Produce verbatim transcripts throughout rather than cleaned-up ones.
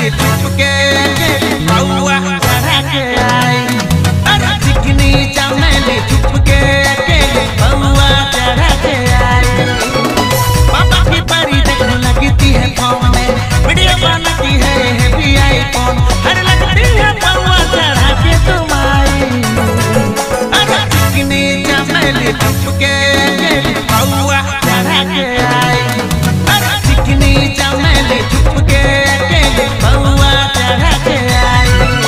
चमेली चुपके पौआ चढ़ा के आई। अरे चिकनी चमेली चुपके पौआ चढ़ा के आई। पापा की परी देखने लगती है फोन में, वीडियो बनाती है हैप्पी आईफोन। हर लगती है पौआ चढ़ा के तुम आई। अरे चिकनी चमेली चुपके पौआ चढ़ा के आई। अरे चिकनी चमेली चुपके पौआ चढ़ा के आई।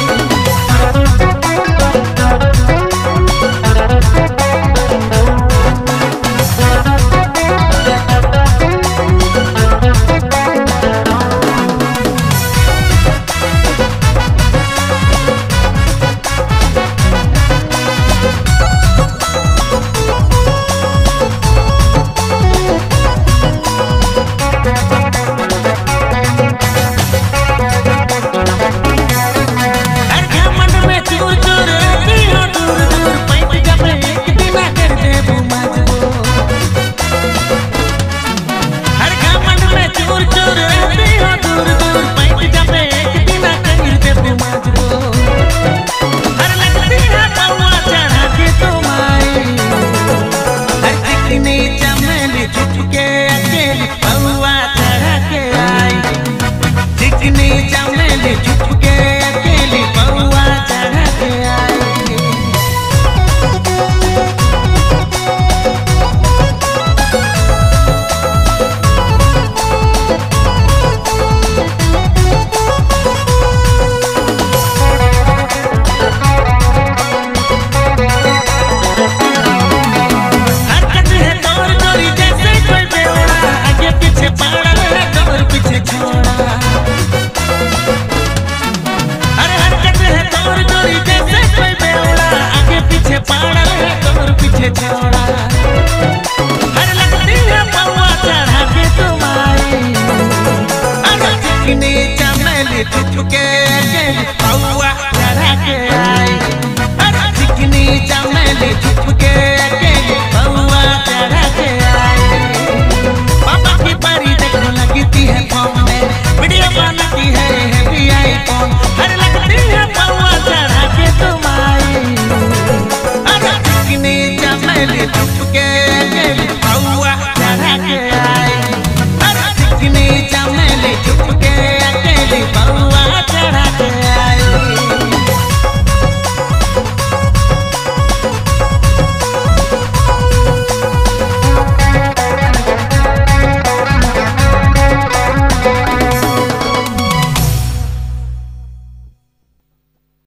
चुपके पौआ चढ़ा के आई। अरे चिकनी चमेली चुपके पौआ